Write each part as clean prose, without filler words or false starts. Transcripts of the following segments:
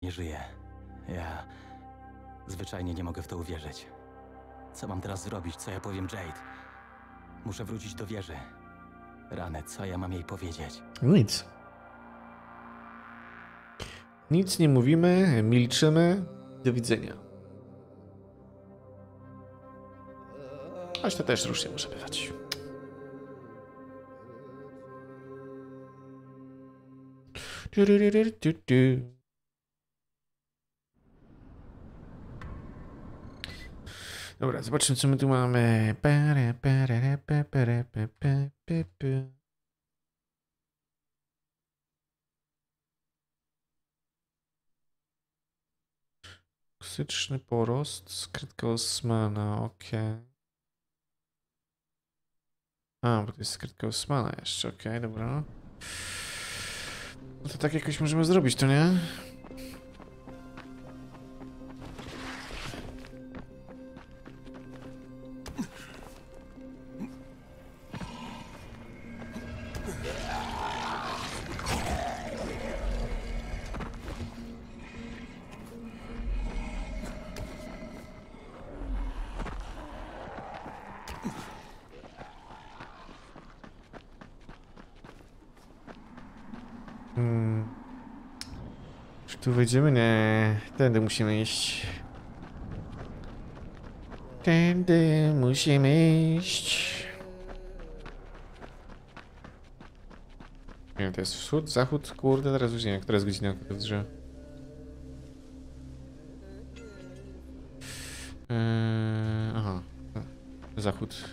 nie żyje. Ja zwyczajnie nie mogę w to uwierzyć. Co mam teraz zrobić? Co ja powiem Jade? Muszę wrócić do wieży. Rany, co ja mam jej powiedzieć? Nic. Nic nie mówimy, milczymy. Do widzenia. Choć to też różnie może bywać. Dobra, zobaczmy, co my tu mamy. Toksyczny porost, skrytka Osmana, okej. A, bo to jest skrytka Osmana jeszcze, okej, dobra. No to tak jakoś możemy zrobić, to nie? Czy tu wejdziemy? Nie. Tędy musimy iść. Tędy musimy iść. Nie wiem, to jest wschód, zachód, kurde, teraz już nie wiem, która jest godzina, że... Aha. Zachód.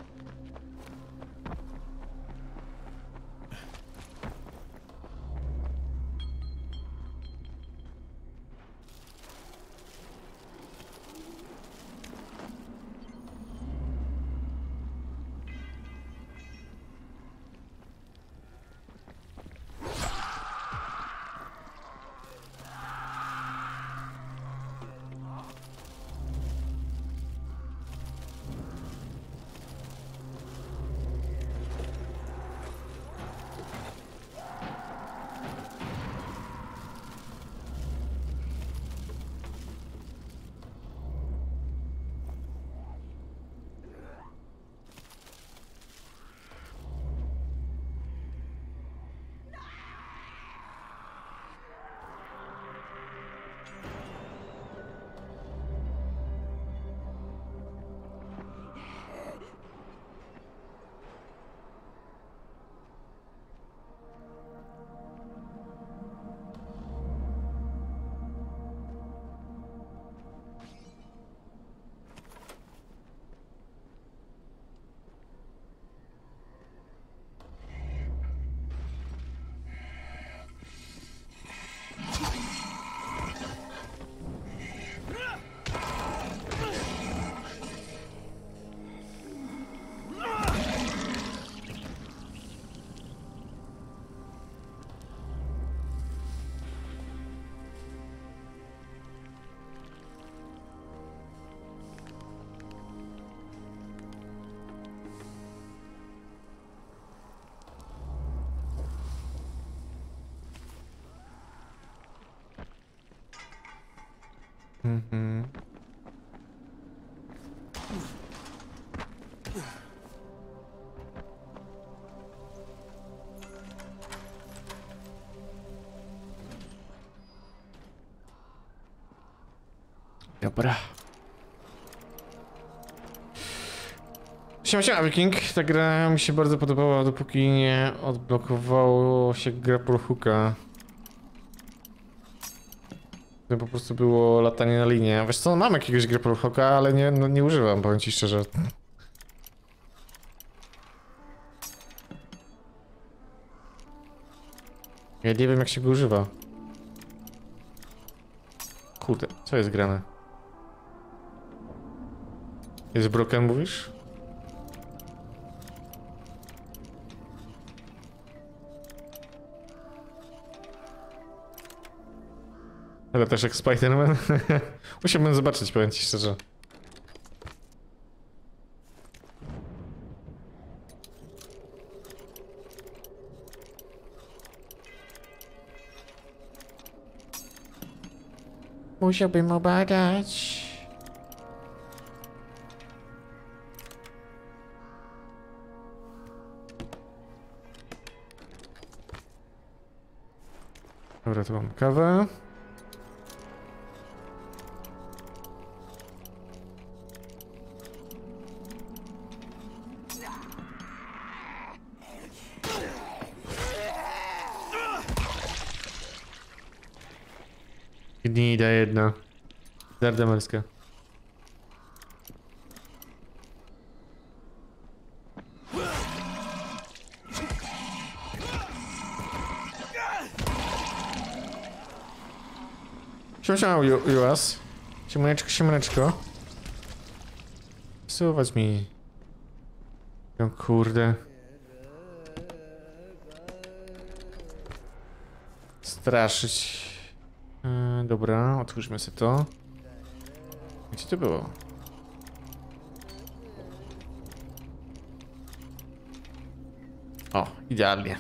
Mhm. Dobra. Siema, Viking. Ta gra mi się bardzo podobała, dopóki nie odblokowało się grapple hooka. To po prostu było latanie na linię. Wiesz co, mam jakiegoś grapple hooka, ale nie, no, nie używam, powiem ci szczerze. Ja nie wiem, jak się go używa. Kurde, co jest grane? Jest broken, mówisz? Ale też jak Spider-Man. Musiałbym zobaczyć, powiem ci szczerze. Musiałbym obadać. Dobra, tu mam kawę. Gnida jedna. Dardamelska. Siema, Juas. Siemaneczko. Suwać mi. O kurde. Straszyć. Dobra, otwórzmy sobie to. Gdzie to było? O, idealnie.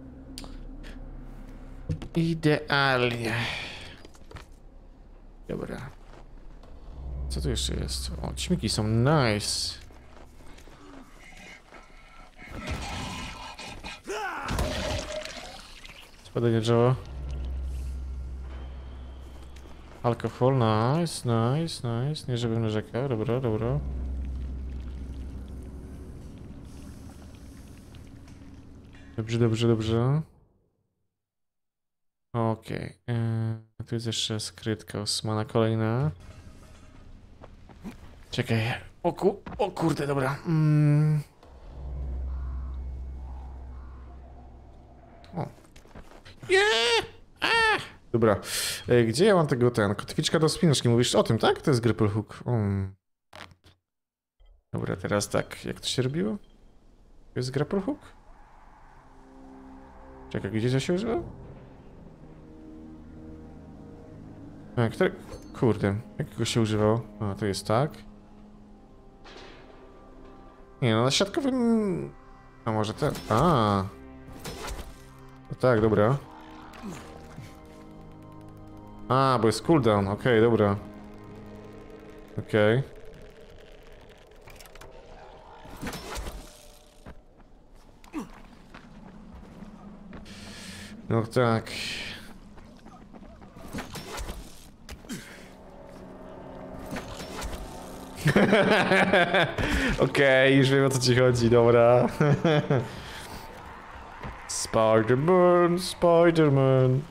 Idealnie. Dobra. Co tu jeszcze jest? O, ćmiki są nice. Spadanie drzewa. Alkohol, nice. Nie żebym narzekał, dobra. Dobrze. Okej. Tu jest jeszcze skrytka Osmana kolejna. Czekaj. O kurde, dobra. O. Dobra. Gdzie ja mam ten kotwiczka do spinaczki? Mówisz o tym, tak? To jest grapple hook. Dobra, teraz tak. Jak to się robiło? To jest grapple hook? Czekaj, gdzie to się używa? Kurde, jakiego się używało? A, to jest tak. Nie no, na siatkowym... A może ten... No tak, dobra. Bo jest cooldown, okej, dobra. Okej. No tak. Okej, już wiem o co ci chodzi, dobra. Spider-Man.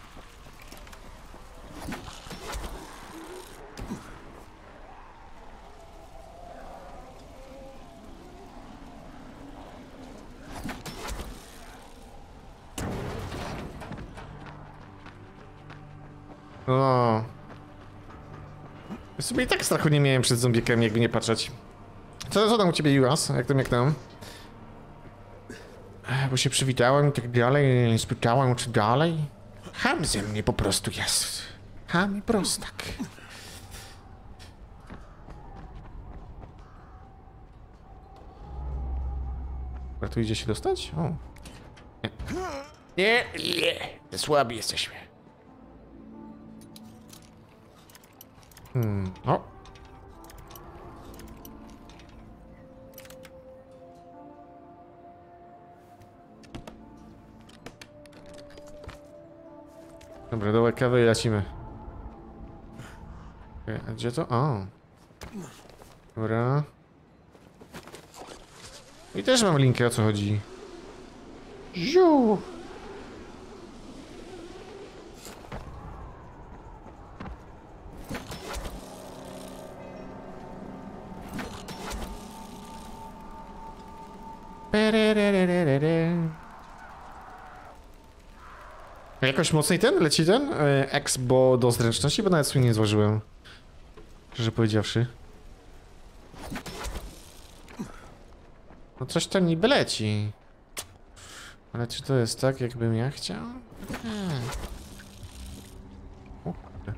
No. Ja sobie i tak strachu nie miałem przed zombiekami, jakby nie patrzeć. Co tam u ciebie, Juras? Jak tam? Bo się przywitałem i tak dalej, spytałem, czy dalej. Ham ze mnie po prostu jest. Ham i prostak. A tu idzie się dostać? O. Nie. Za słabi jesteśmy. O. Dobra, dawaj kawę i lecimy. Okay, a gdzie to? O. Dobra. I też mam linkę, o co chodzi. Ziu. Jakoś mocniej leci ten Exbo do zręczności, bo nawet swój nie złożyłem. Szczerze powiedziawszy. No coś tam niby leci. Ale czy to jest tak, jakbym ja chciał? O kurde.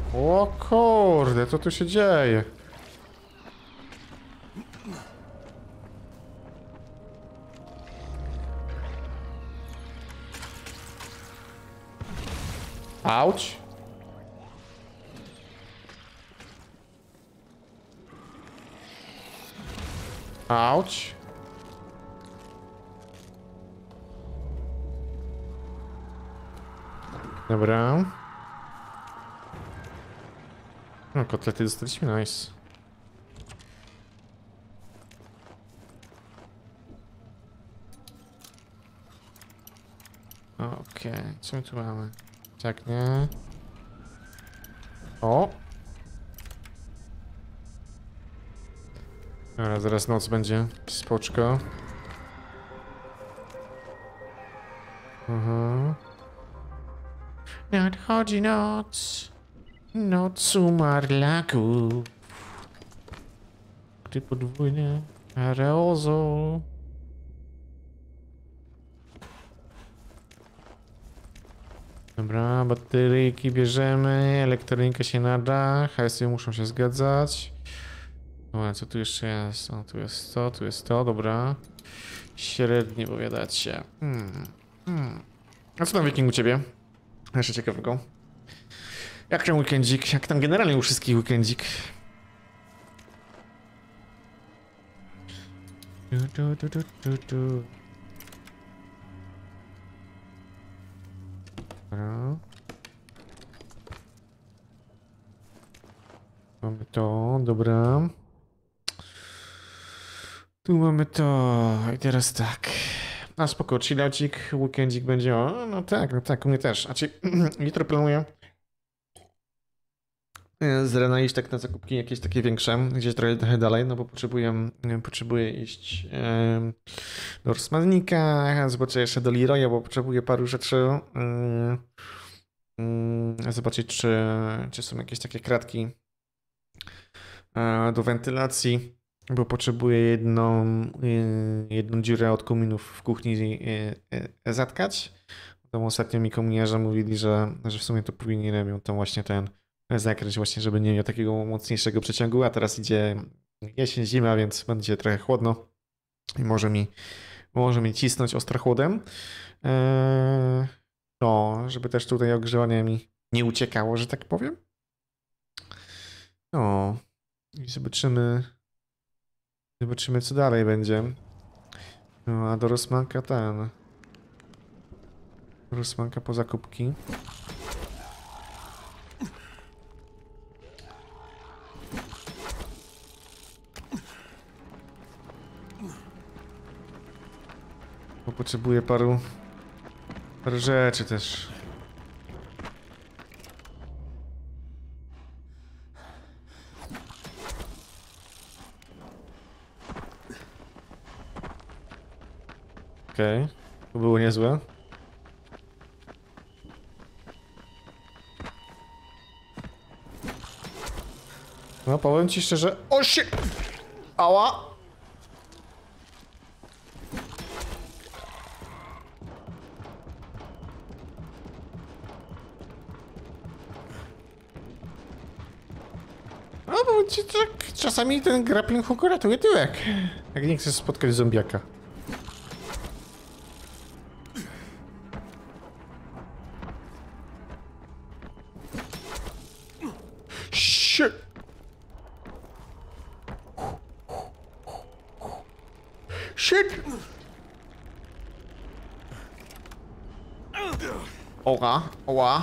O kurde, co tu się dzieje? Auć. Auć. Dobra. No, kotlety dostaliśmy, nice. Okej, co my tu mamy? Tak, nie? O! Dobra, zaraz noc będzie. Spoczko. Mhm. Nadchodzi noc. Noc umarlaków. Gdy podwójny aerozol. Dobra, bateryjki bierzemy, elektronika się nada, hajsy muszą się zgadzać. Dobra, co tu jeszcze jest? O, tu jest to, dobra. Średnie powiadacie. A co tam wiking u ciebie? Jeszcze ciekawego. Jak tam weekendzik? Jak tam generalnie u wszystkich weekendzik? Dobra. Mamy to, dobra. Tu mamy to. I teraz tak. A spoko, chillaucik, weekendzik będzie. O, no tak, u mnie też. A czy jutro planuję z Rena iść tak na zakupki jakieś takie większe, gdzieś trochę dalej, no bo potrzebuję iść do Rossmannika, zobaczę jeszcze do Leroya, bo potrzebuję paru rzeczy. Zobaczyć, czy są jakieś takie kratki do wentylacji, bo potrzebuję jedną dziurę od kominów w kuchni zatkać. Tam ostatnio mi kominiarze mówili, że w sumie to powinienem ją tam właśnie ten zakryć właśnie, żeby nie miał takiego mocniejszego przeciągu, a teraz idzie jesień, zima, więc będzie trochę chłodno i może mi cisnąć ostro chłodem. No, żeby też tutaj ogrzewanie mi nie uciekało, że tak powiem. No i zobaczymy co dalej będzie. No a do Rossmanka Rossmanka po zakupki. Bo potrzebuję paru rzeczy też. Okej, to było niezłe. No powiem ci szczerze, o się! Ała! No bo ci tak czasami ten grappling hook ratuje tyłek. Jak nie chcesz spotkać zombiaka. Shit! Shit! Oła, oła.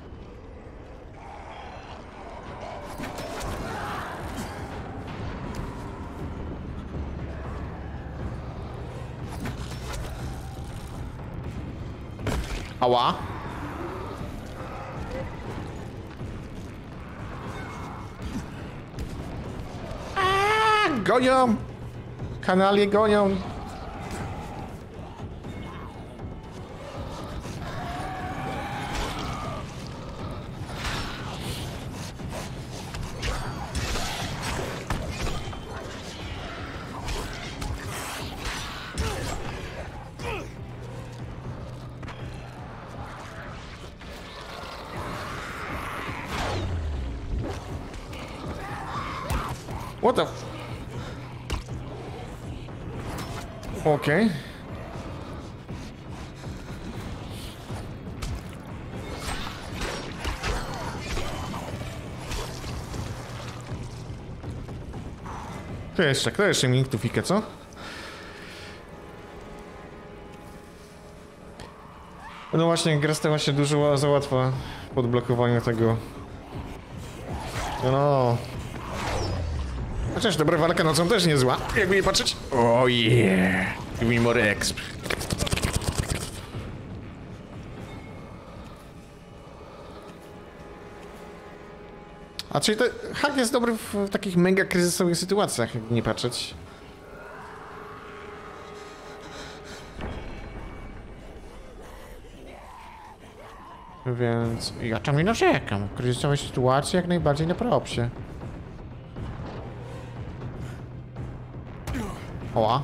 Ała. Gonią! Kanalie gonią! What the... Okej. Kto jeszcze mi tu fika, co? No właśnie, gra stała się dużo za łatwa pod blokowanie tego. No. Chociaż dobra walka nocą też niezła, jakby nie patrzeć. Oh yeah! Give me more exp. A czyli hack jest dobry w takich mega kryzysowych sytuacjach, jakby nie patrzeć. Więc ja tam nie narzekam. Kryzysowe sytuacje jak najbardziej na propsie. Oła.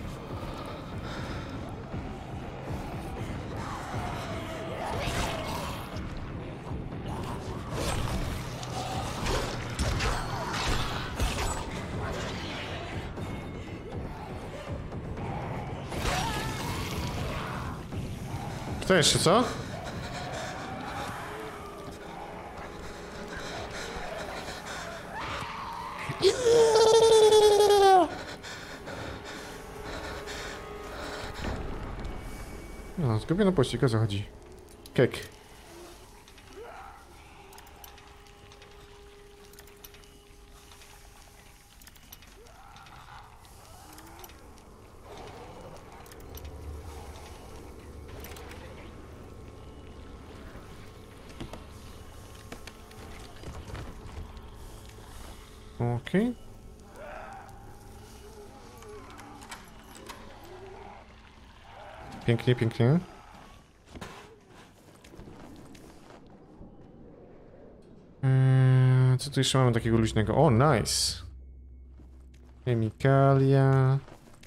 Kto jeszcze, co? No, zgubiony pościg, o co chodzi? Kek. Okej. Pięknie, pięknie. Co tu jeszcze mamy takiego luźnego? O, nice. Chemikalia.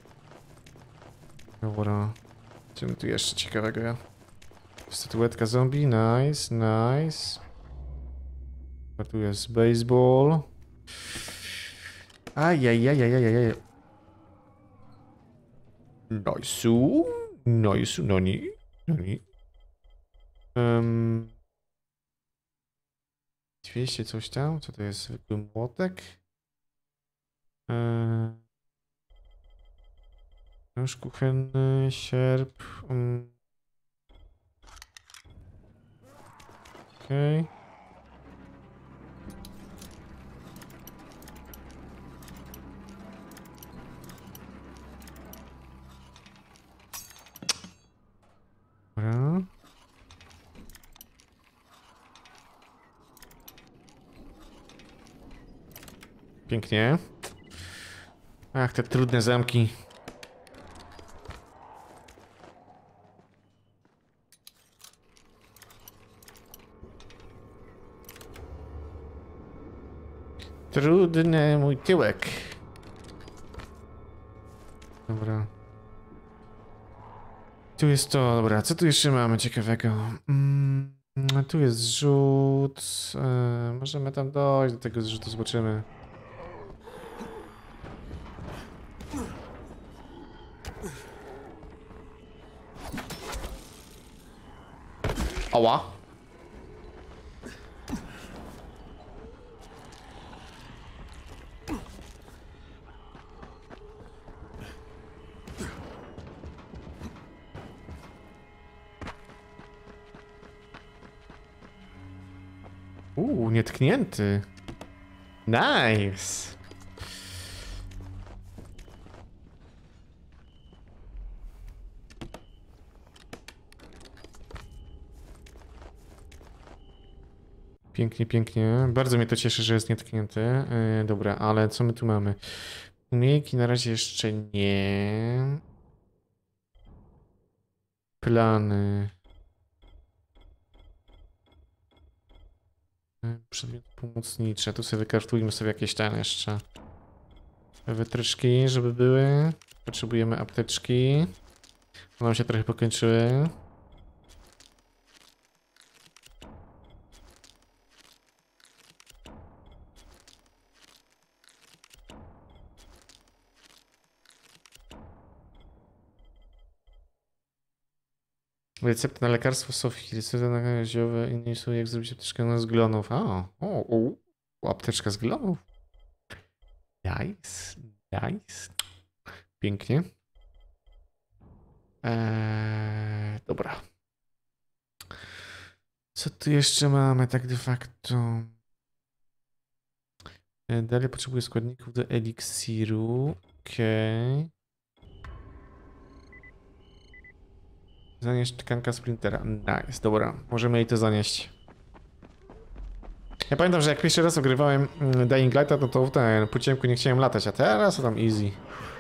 Dobra. Co my tu jeszcze ciekawego? Statuetka zombie, nice, nice. A tu jest baseball. Ajajajajajajaj. Nice. Nice, noni. Noni. 200 coś tam, co to jest? Zwykły młotek? Nóż kuchenny, sierp. Okej. Dobra. Pięknie. Ach, te trudne zamki. Trudny mój tyłek. Dobra. Tu jest to, dobra, co tu jeszcze mamy ciekawego? Tu jest zrzut. Możemy tam dojść do tego zrzutu, zobaczymy. Ała. Nietknięty. Nice. Pięknie, pięknie. Bardzo mnie to cieszy, że jest nietknięty. Dobra, ale co my tu mamy? Umiejki na razie jeszcze nie. Plany. Przedmioty pomocnicze. Tu sobie wykartujmy sobie jakieś tam jeszcze wytryczki, żeby były. Potrzebujemy apteczki. One nam się trochę pokończyły. Recepta na lekarstwo Sofii. Recepta na ziołowe i nie są jak zrobić apteczkę z glonów. Apteczka z glonów. Nice. Nice. Pięknie. Dobra. Co tu jeszcze mamy tak de facto? Dalej potrzebuję składników do eliksiru. Okej. Zanieść tkanka sprintera. Nice, dobra. Możemy jej to zanieść. Ja pamiętam, że jak pierwszy raz ogrywałem Dying Lighta, no to po ciemku nie chciałem latać, a teraz to tam easy.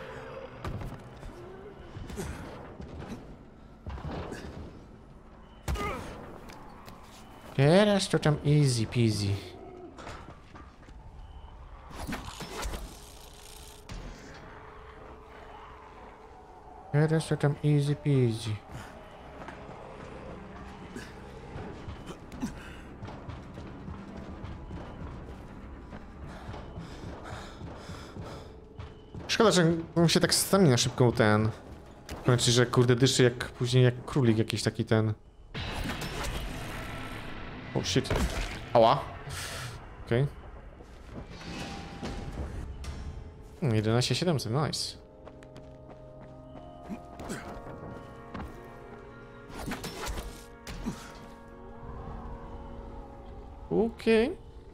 Teraz to tam easy peasy. Teraz to tam easy peasy. Szkoda, że on się tak stamina szybko ten. Znaczy, że kurde dyszy jak później jak królik jakiś taki ten. Oh shit. Ała. Okej. 11700, nice. Okej.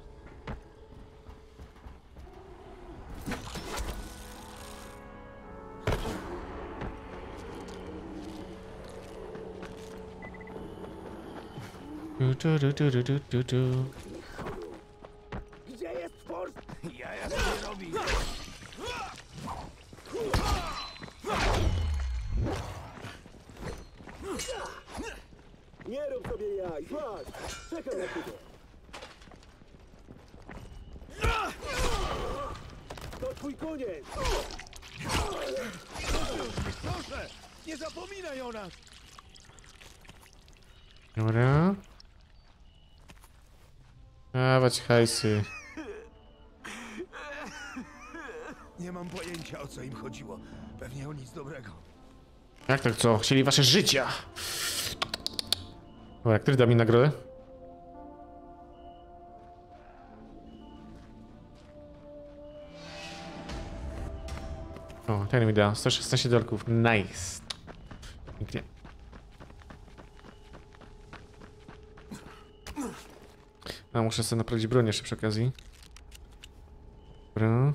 Gdzie jest Forst? Ja to robi. Nie rób sobie jaj, złaź! Czekam na ciebie! To twój koniec! Proszę! Nie zapominaj o nas! Dobra. Dawać hajsy. Nie mam pojęcia, o co im chodziło. Pewnie o nic dobrego. Jak tak co? Chcieli wasze życia. Dobra, który da mi nagrodę? O, ten mi da. 116 dolków. Nice. Pięknie. A, muszę sobie naprawić broń jeszcze przy okazji. Dobra.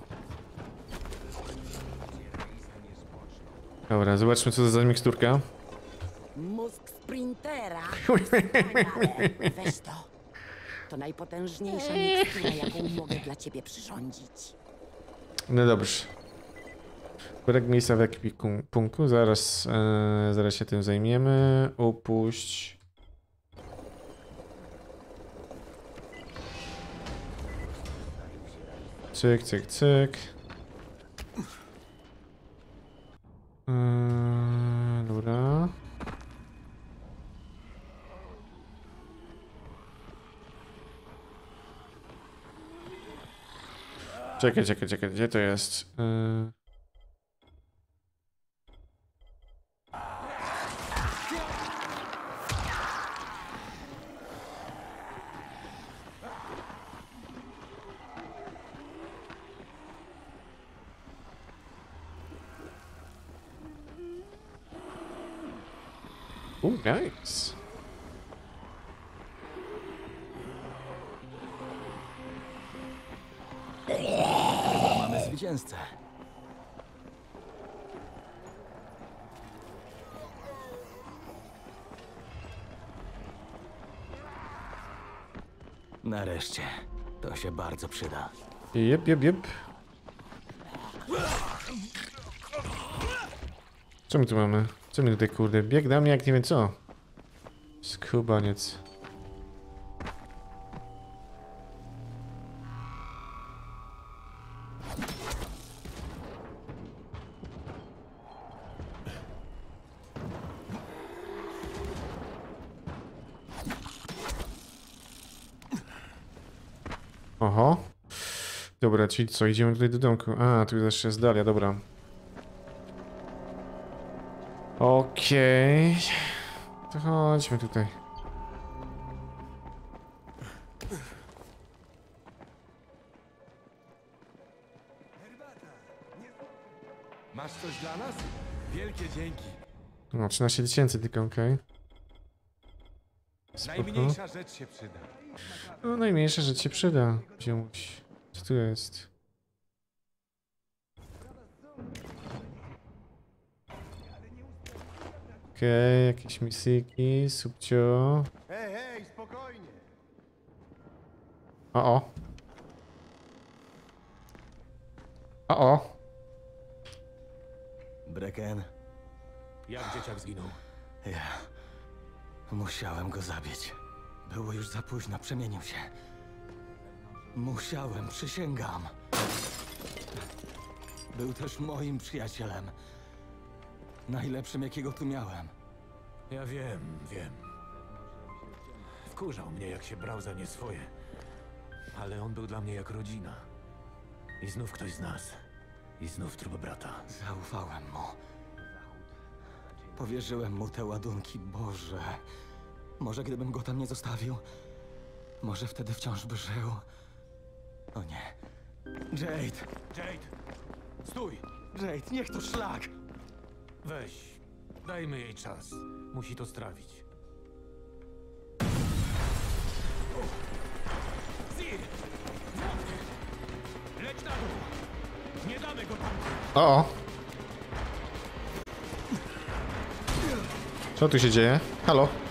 Dobra, zobaczmy co to za miksturka. Mózg sprintera. Wspaniale. Weź to. To najpotężniejsza mikstura, jaką mogę dla ciebie przyrządzić. No dobrze. Brak miejsca w ekwipunku. Zaraz się tym zajmiemy. Upuść. Cyk, cyk, cyk. Dobra. Czekaj, gdzie to jest? Nice. Mamy zwycięzcę. Nareszcie. To się bardzo przyda. Jep. Co my tu mamy? Co my tutaj kurde? Bieg na mnie jak nie wiem co. Skubaniec. Oho. Dobra, czyli co? Idziemy tutaj do domku. A, tu jeszcze jest Dalia, dobra. Okej. To chodźmy tutaj. Masz coś dla nas? Wielkie dzięki. No, 13 000 tylko, okej. Spoko. Najmniejsza rzecz się przyda. No, najmniejsza rzecz się przyda. Ziomuś. Co tu jest? Okej, jakieś misyjki, subcio. Hej, hej, spokojnie. O. O. Brecken, Jak dzieciak zginął? ja... Musiałem go zabić. Było już za późno, przemienił się. Musiałem, przysięgam. Był też moim przyjacielem. Najlepszym, jakiego tu miałem. Ja wiem. Wkurzał mnie, jak się brał za nie swoje. Ale on był dla mnie jak rodzina. I znów ktoś z nas. I znów trup brata. Zaufałem mu. Powierzyłem mu te ładunki, Boże. Może gdybym go tam nie zostawił, może wtedy wciąż by żył. O nie. Jade! Jade! Stój! Jade, niech to szlak! Weź. Dajmy jej czas. Musi to strawić. Zir! Leć na dół! Nie damy go tam! O. Co tu się dzieje? Halo?